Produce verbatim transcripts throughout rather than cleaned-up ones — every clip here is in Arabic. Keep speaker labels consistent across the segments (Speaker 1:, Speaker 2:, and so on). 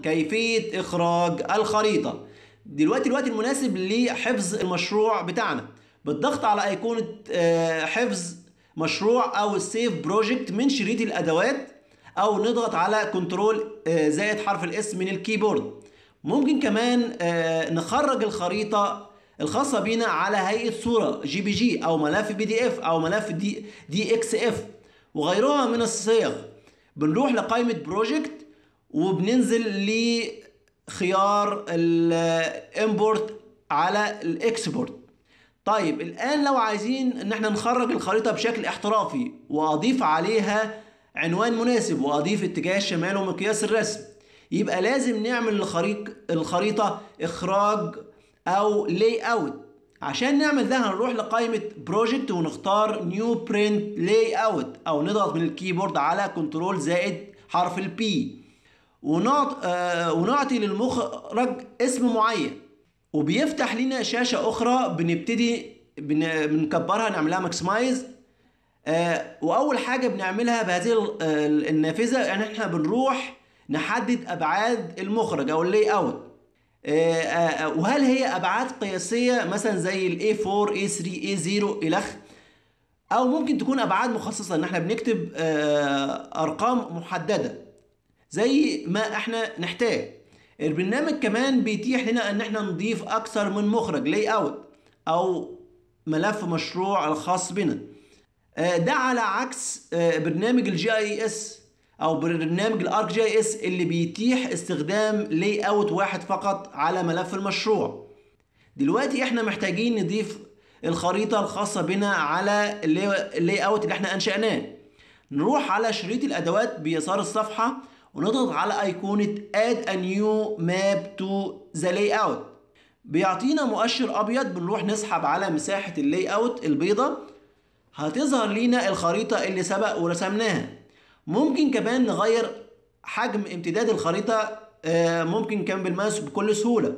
Speaker 1: كيفية إخراج الخريطة. دلوقتي الوقت المناسب لحفظ المشروع بتاعنا بالضغط على أيقونة حفظ مشروع أو السيف بروجكت من شريط الأدوات، أو نضغط على كنترول زائد حرف الاس من الكيبورد. ممكن كمان نخرج الخريطة الخاصة بينا على هيئة صورة جي بي جي أو ملف بي دي اف أو ملف دي, دي اكس اف وغيرها من الصيغ. بنروح لقائمة بروجكت وبننزل لخيار الامبورت على الاكسبورت. طيب الآن لو عايزين ان احنا نخرج الخريطة بشكل احترافي واضيف عليها عنوان مناسب واضيف اتجاه الشمال ومقياس الرسم، يبقى لازم نعمل الخريطة الخريطة اخراج او لاي اوت. عشان نعمل ده هنروح لقائمة بروجكت ونختار نيو برنت لاي اوت، او نضغط من الكيبورد على كنترول زائد حرف البي ونعطي, آه ونعطي للمخرج اسم معين، وبيفتح لنا شاشة اخرى بنبتدي بن... بنكبرها نعملها ماكسمايز. آه واول حاجة بنعملها بهذه النافذة يعني احنا بنروح نحدد ابعاد المخرج او اللاي اوت. آه آه وهل هي ابعاد قياسية مثلا زي الاي أربعة اي ثلاثة اي صفر الخ، او ممكن تكون ابعاد مخصصة ان احنا بنكتب آه ارقام محددة زي ما احنا نحتاج. البرنامج كمان بيتيح لنا ان احنا نضيف اكثر من مخرج لاي اوت او ملف مشروع الخاص بنا. ده على عكس برنامج الجي اي اس او برنامج الارك جي اس اللي بيتيح استخدام لاي اوت واحد فقط على ملف المشروع. دلوقتي احنا محتاجين نضيف الخريطة الخاصة بنا على اللاي اوت اللي احنا انشأناه. نروح على شريط الادوات بيسار الصفحة ونضغط على ايقونة add a new map to the layout. بيعطينا مؤشر ابيض، بنروح نسحب على مساحة اللاي اوت البيضة، هتظهر لنا الخريطة اللي سبق ورسمناها. ممكن كمان نغير حجم امتداد الخريطة، ممكن كمان بالماوس بكل سهولة.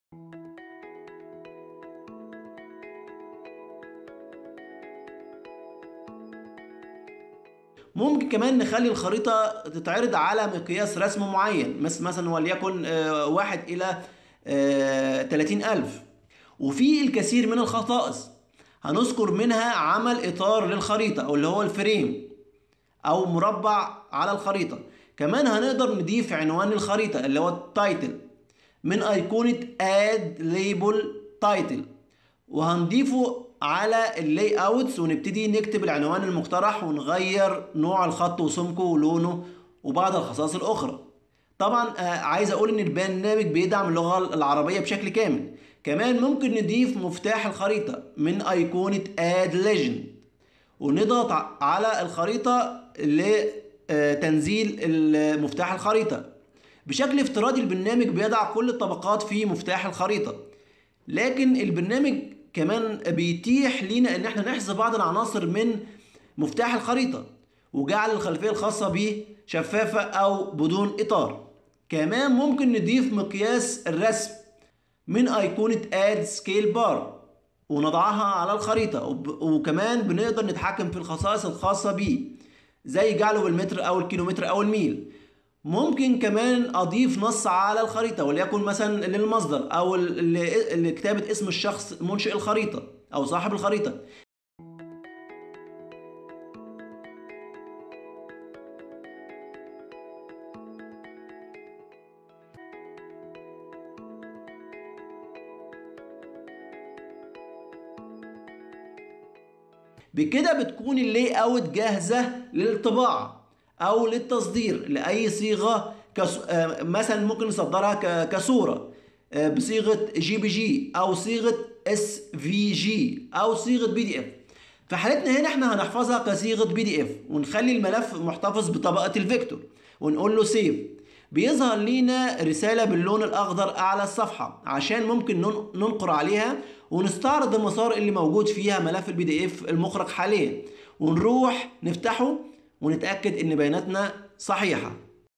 Speaker 1: ممكن كمان نخلي الخريطة تتعرض على مقياس رسم معين مثلا وليكن واحد إلى ثلاثين ألف. وفي الكثير من الخصائص هنذكر منها عمل إطار للخريطة أو اللي هو الفريم أو مربع على الخريطة. كمان هنقدر نضيف عنوان الخريطة اللي هو التايتل من أيقونة Add Label Title، وهنضيفه على اللاي اوتس ونبتدي نكتب العنوان المقترح ونغير نوع الخط وسمكه ولونه وبعض الخصائص الاخرى. طبعا آه عايز اقول ان البرنامج بيدعم اللغة العربية بشكل كامل. كمان ممكن نضيف مفتاح الخريطة من ايقونة Add Legend ونضغط على الخريطة لتنزيل مفتاح الخريطة. بشكل افتراضي البرنامج بيضع كل الطبقات في مفتاح الخريطة، لكن البرنامج كمان بيتيح لينا ان احنا نحذف بعض العناصر من مفتاح الخريطة وجعل الخلفية الخاصة به شفافة او بدون اطار. كمان ممكن نضيف مقياس الرسم من ايقونة Add Scale Bar ونضعها على الخريطة، وكمان بنقدر نتحكم في الخصائص الخاصة به زي جعله بالمتر او الكيلومتر او الميل. ممكن كمان اضيف نص على الخريطة وليكن مثلا للمصدر او لكتابة اسم الشخص منشئ الخريطة او صاحب الخريطة. بكده بتكون اللاي اوت جاهزة للطباعة او للتصدير لاي صيغة كس... مثلا ممكن نصدرها كصورة بصيغة جي بي جي او صيغة اس في جي او صيغة بي دي اف. في حالتنا هنا احنا هنحفظها كصيغة بي دي اف ونخلي الملف محتفظ بطبقة الفيكتور ونقول له سيف. بيظهر لينا رسالة باللون الاخضر اعلى الصفحة عشان ممكن ننقر عليها ونستعرض المسار اللي موجود فيها ملف البي دي اف المخرج حاليا، ونروح نفتحه ونتأكد ان بياناتنا صحيحة.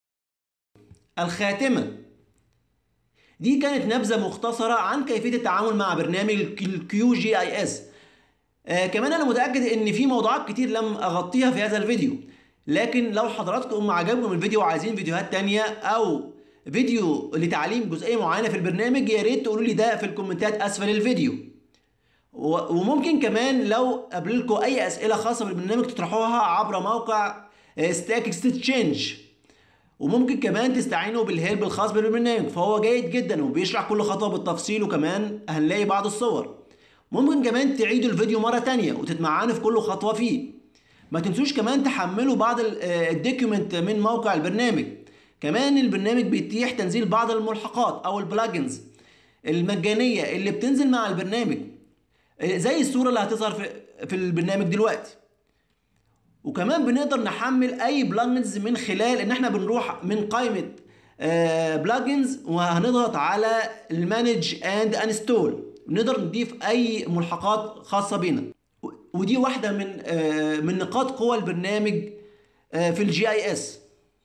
Speaker 1: الخاتمة دي كانت نبذة مختصرة عن كيفية التعامل مع برنامج الكيو جي اي اس. آه كمان انا متأكد ان في موضوعات كتير لم اغطيها في هذا الفيديو، لكن لو حضراتكم عجبكم الفيديو وعايزين فيديوهات تانية او فيديو لتعليم جزئيه معينه في البرنامج يا ريت تقولوا لي ده في الكومنتات اسفل الفيديو. وممكن كمان لو قابلكم اي اسئله خاصه بالبرنامج تطرحوها عبر موقع ستاك اكستشينج، وممكن كمان تستعينوا بالهيلب الخاص بالبرنامج، فهو جيد جدا وبيشرح كل خطوه بالتفصيل، وكمان هنلاقي بعض الصور. ممكن كمان تعيدوا الفيديو مره تانية وتتمعنوا في كل خطوه فيه. ما تنسوش كمان تحملوا بعض الدوكيومنت من موقع البرنامج. كمان البرنامج بيتيح تنزيل بعض الملحقات او البلاجنز المجانيه اللي بتنزل مع البرنامج، زي الصوره اللي هتظهر في في البرنامج دلوقتي. وكمان بنقدر نحمل اي بلاجنز من خلال ان احنا بنروح من قائمه بلاجنز وهنضغط على المانج اند انستول، نقدر نضيف اي ملحقات خاصه بينا. ودي واحده من من نقاط قوة البرنامج في الجي اي اس.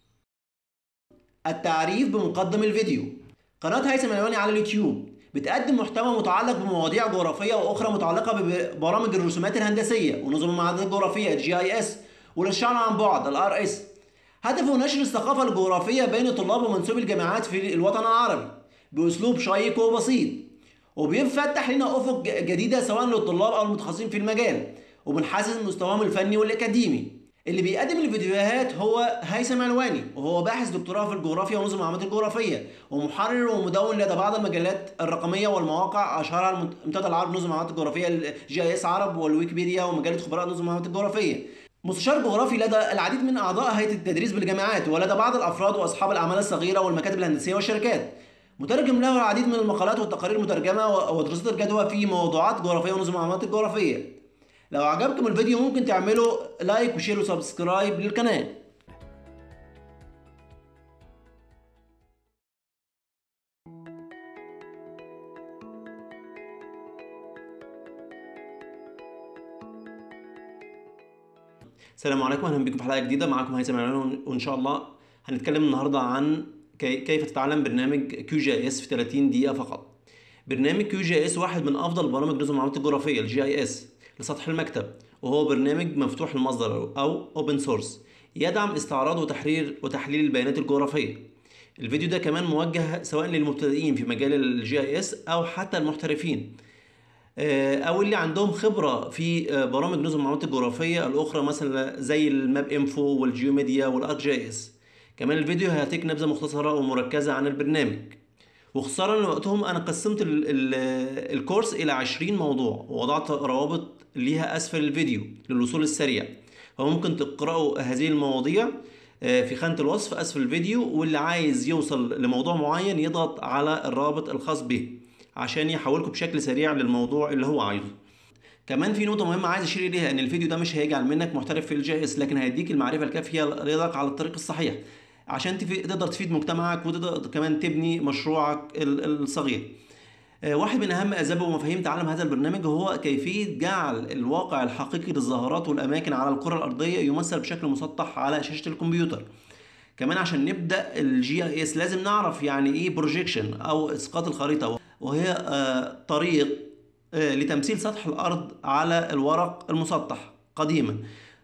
Speaker 1: التعريف بمقدم الفيديو. قناه هيثم العلواني على اليوتيوب بتقدم محتوى متعلق بمواضيع جغرافيه واخرى متعلقه ببرامج الرسومات الهندسيه ونظم المعادلات الجغرافيه الجي اي اس والاشعاع عن بعد الار اس. هدفه نشر الثقافه الجغرافيه بين طلاب ومنسوبي الجامعات في الوطن العربي باسلوب شيق وبسيط، وبيفتح لنا افق جديده سواء للطلاب او المتخصصين في المجال، وبنحسن مستواهم الفني والاكاديمي. اللي بيقدم الفيديوهات هو هيثم علواني، وهو باحث دكتوراه في الجغرافيا ونظم المعلومات الجغرافيه، ومحرر ومدون لدى بعض المجلات الرقميه والمواقع اشهرها المنتدى العربي نظم المعلومات الجغرافيه الجي اي اس عرب والويكيبيديا ومجله خبراء نظم المعلومات الجغرافيه. مستشار جغرافي لدى العديد من اعضاء هيئه التدريس بالجامعات ولدى بعض الافراد واصحاب الاعمال الصغيره والمكاتب الهندسيه والشركات. مترجم له العديد من المقالات والتقارير المترجمه ودراسات الجدوى في موضوعات جغرافيه ونظم المعلومات الجغرافيه. لو عجبكم الفيديو ممكن تعملوا لايك وشير وسبسكرايب للقناه. السلام عليكم، اهلا بكم في حلقه جديده. معاكم هيثم العلواني، وان شاء الله هنتكلم النهارده عن كيف تتعلم برنامج كيو جي اس في ثلاثين دقيقه فقط. برنامج كيو جي اس واحد من افضل برامج نظم المعلومات الجغرافيه الجي اي اس لسطح المكتب، وهو برنامج مفتوح المصدر او اوبن سورس يدعم استعراض وتحرير وتحليل البيانات الجغرافيه. الفيديو ده كمان موجه سواء للمبتدئين في مجال الجي اي اس او حتى المحترفين او اللي عندهم خبره في برامج نظم المعلومات الجغرافيه الاخرى، مثلا زي الماب انفو والجيوميديا والارك جي اس. كمان الفيديو هيعطيك نبذه مختصره ومركزه عن البرنامج، واختصارا لوقتهم انا قسمت ال ال الكورس الى عشرين موضوع، ووضعت روابط ليها اسفل الفيديو للوصول السريع، فممكن تقرأوا هذه المواضيع في خانة الوصف اسفل الفيديو، واللي عايز يوصل لموضوع معين يضغط على الرابط الخاص به عشان يحولكم بشكل سريع للموضوع اللي هو عايزه. كمان في نقطة مهمة عايز اشير اليها، ان الفيديو ده مش هيجعل منك محترف في الجي اس، لكن هيديك المعرفة الكافية ليضعك على الطريق الصحيح عشان تقدر تفيد مجتمعك وتقدر كمان تبني مشروعك الصغير. واحد من اهم اسباب ومفاهيم تعلم هذا البرنامج هو كيفية جعل الواقع الحقيقي للظاهرات والاماكن على الكرة الارضية يمثل بشكل مسطح على شاشة الكمبيوتر. كمان عشان نبدأ الجي اي اس لازم نعرف يعني ايه بروجيكشن او اسقاط الخريطة، وهي طريق لتمثيل سطح الارض على الورق المسطح قديما،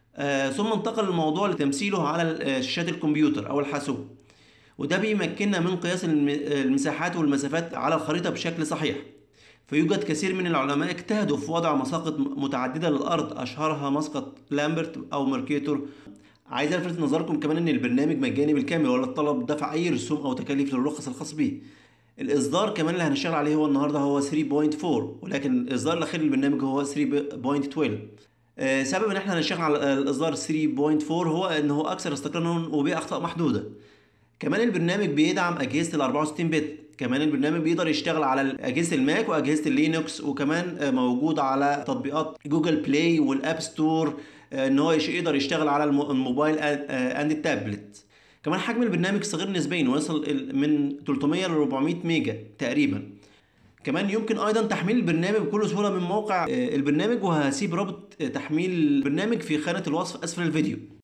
Speaker 1: ثم انتقل الموضوع لتمثيله على شاشات الكمبيوتر او الحاسوب، وده بيمكننا من قياس المساحات والمسافات على الخريطة بشكل صحيح. فيوجد كثير من العلماء اجتهدوا في وضع مساقط متعددة للأرض، أشهرها مسقط لامبرت أو ميركاتور. عايز ألفت نظركم كمان إن البرنامج مجاني بالكامل، ولا طلب دفع أي رسوم أو تكاليف للرخص الخاص به. الإصدار كمان اللي هنشتغل عليه هو النهاردة هو ثلاثة نقطة أربعة، ولكن الإصدار الأخير للبرنامج هو ثلاثة نقطة اثناشر. أه سبب إن إحنا هنشتغل على الإصدار ثلاثة نقطة أربعة هو إنه أكثر استقرارا وبيه أخطاء محدودة. كمان البرنامج بيدعم اجهزه ال أربعة وستين بت. كمان البرنامج بيقدر يشتغل على اجهزه الماك واجهزه اللينكس، وكمان موجود على تطبيقات جوجل بلاي والاب ستور، ان هو يقدر يشتغل على الموبايل اند التابلت. كمان حجم البرنامج صغير نسبيا ويصل من ثلاثمية ل أربعمية ميجا تقريبا. كمان يمكن ايضا تحميل البرنامج بكل سهوله من موقع البرنامج، وهسيب رابط تحميل البرنامج في خانه الوصف اسفل الفيديو.